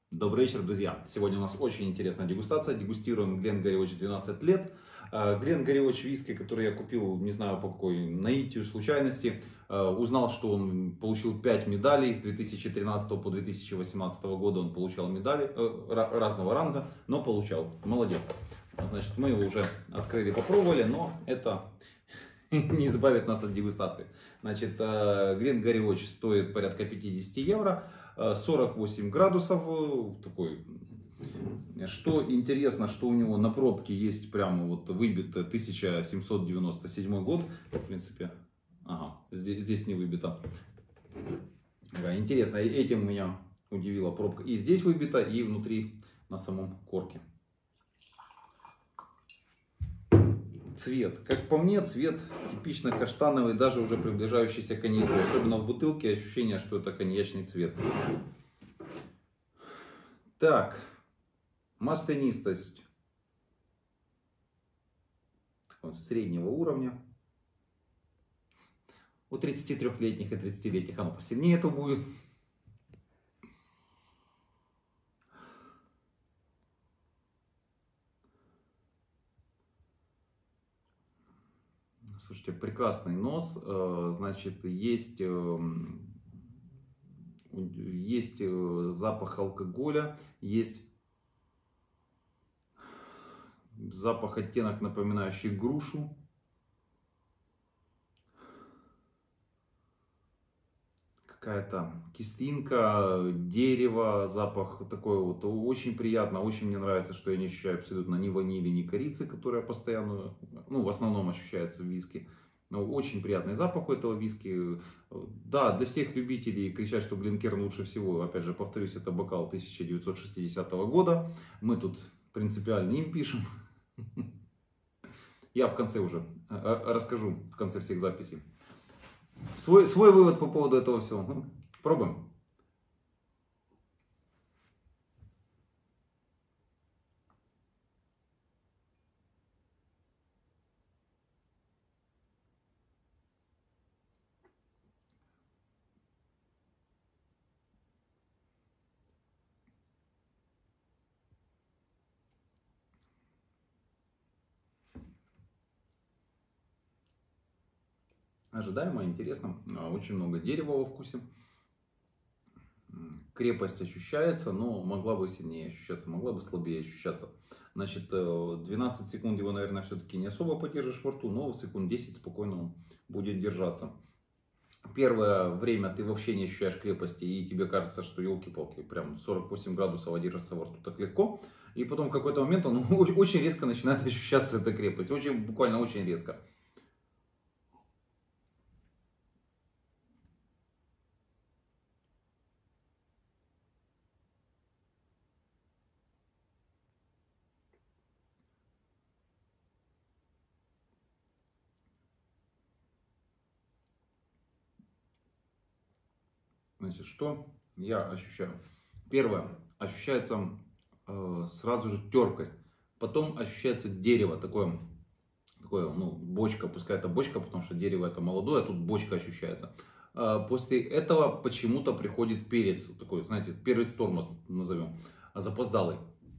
Добрый вечер, друзья! Сегодня у нас очень интересная дегустация. Дегустируем Glengarry Glengarry 12 лет. Glengarry виски, который я купил, не знаю по какой наитию, случайности. Узнал, что он получил 5 медалей. С 2013 по 2018 года он получал медали разного ранга, но получал. Молодец. Значит, мы его уже открыли, попробовали, но это не избавит нас от дегустации. Значит, Glengarry стоит порядка 50 евро. 48 градусов, такой. Что интересно, что у него на пробке есть прямо вот выбито 1797 год, в принципе, здесь не выбито. Интересно, этим меня удивила пробка. И здесь выбито, и внутри на самом корке. Цвет. Как по мне, цвет типично каштановый, даже уже приближающийся к коньяку. Особенно в бутылке ощущение, что это коньячный цвет. Так, маслянистость среднего уровня. У 33-летних и 30-летних оно посильнее это будет. Слушайте, прекрасный нос. Значит, есть запах алкоголя, есть запах, оттенок, напоминающий грушу. Какая-то кислинка, дерево, запах такой вот очень приятно, очень мне нравится, что я не ощущаю абсолютно ни ванили, ни корицы, которая постоянно, в основном ощущается в виске. Но очень приятный запах у этого виски. Да, для всех любителей кричать, что Гленкерн лучше всего, опять же, повторюсь, это бокал 1960 года. Мы тут принципиально им пишем. Я в конце уже расскажу, в конце всех записей. Свой вывод по поводу этого всего. Пробуем. Ожидаемо, интересно. Очень много дерева во вкусе. Крепость ощущается, но могла бы сильнее ощущаться, могла бы слабее ощущаться. Значит, 12 секунд его, наверное, все-таки не особо подержишь во рту, но секунд 10 спокойно он будет держаться. Первое время ты вообще не ощущаешь крепости, и тебе кажется, что елки-палки, прям 48 градусов держится во рту так легко. И потом в какой-то момент он очень резко начинает ощущаться эта крепость, буквально очень резко. Значит, что я ощущаю? Первое, ощущается сразу же терпкость. Потом ощущается дерево, такое бочка, пускай это бочка, потому что дерево это молодое, а тут бочка ощущается. После этого почему-то приходит перец, такой, знаете, перец тормоз назовем, запоздалый.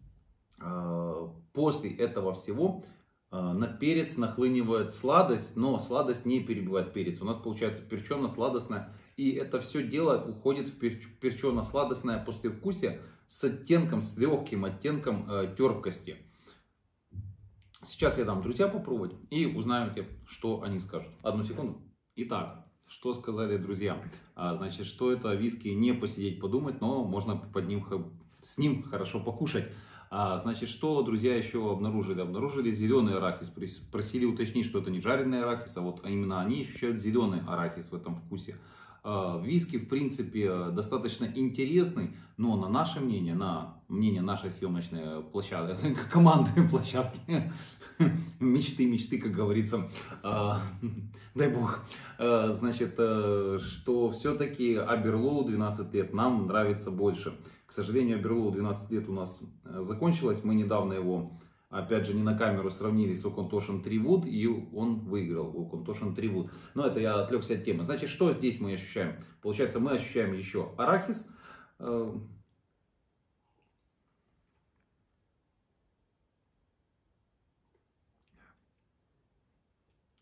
После этого всего на перец нахлынивает сладость, но сладость не перебивает перец. У нас получается перчено-сладостная. И это все дело уходит в перчено-сладостное послевкусие с оттенком, с легким оттенком терпкости. Сейчас я дам друзья попробовать и узнаете, что они скажут. Одну секунду. Итак, что сказали друзья? Значит, что это виски не посидеть подумать, но можно с ним хорошо покушать. Значит, что друзья еще обнаружили? Обнаружили зеленый арахис. Просили уточнить, что это не жареный арахис, а вот именно они ощущают зеленый арахис в этом вкусе. Виски, в принципе, достаточно интересный, но на наше мнение, на мнение нашей съемочной площадки, командной площадки, мечты, как говорится, дай бог, значит, что все-таки Aberlour 12 лет нам нравится больше. К сожалению, Aberlour 12 лет у нас закончилось, мы недавно его, опять же, не на камеру сравнили с Auchentoshan Treewood, и он выиграл Auchentoshan Treewood. Но это я отвлекся от темы. Значит, что здесь мы ощущаем? Получается, мы ощущаем еще арахис.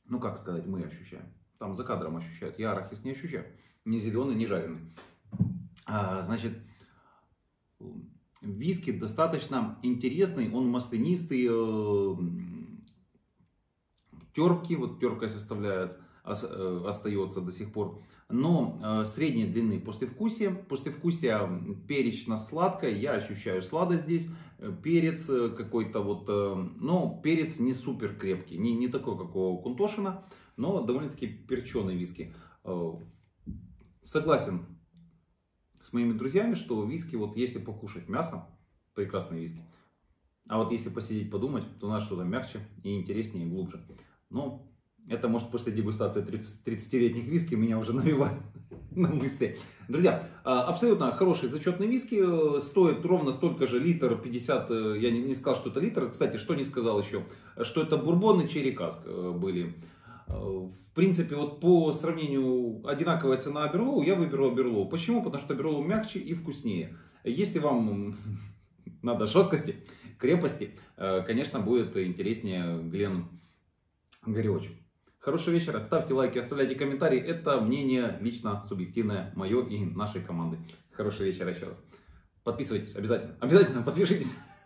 Ну, как сказать, мы ощущаем. Там за кадром ощущают. Я арахис не ощущаю. Ни зеленый, ни жареный. Значит, виски достаточно интересный. Он маслянистый. Терпкий. Вот терпкость остается до сих пор. Но средней длины послевкусие. Послевкусие перечно-сладкое. Я ощущаю сладость здесь. Перец какой-то вот, но перец не супер крепкий, не такой, как у Кунтошина, но довольно-таки перченый виски. Согласен с моими друзьями, что виски, вот если покушать мясо, прекрасный виски. А вот если посидеть подумать, то надо что-то мягче и интереснее и глубже. Но это может после дегустации 30-летних виски меня уже навевает на мысли. Друзья, абсолютно хороший зачетный виски, стоит ровно столько же, литр 50, я не сказал, что это литр, кстати, что не сказал еще, что это бурбон и черри каск были. В принципе, вот по сравнению одинаковая цена Аберлоу, я выберу Аберлоу. Почему? Потому что Аберлоу мягче и вкуснее. Если вам надо жесткости, крепости, конечно, будет интереснее Глен Горевич. Хорошего вечера, ставьте лайки, оставляйте комментарии. Это мнение лично субъективное мое и нашей команды. Хорошего вечера еще раз. Подписывайтесь обязательно. Обязательно подпишитесь.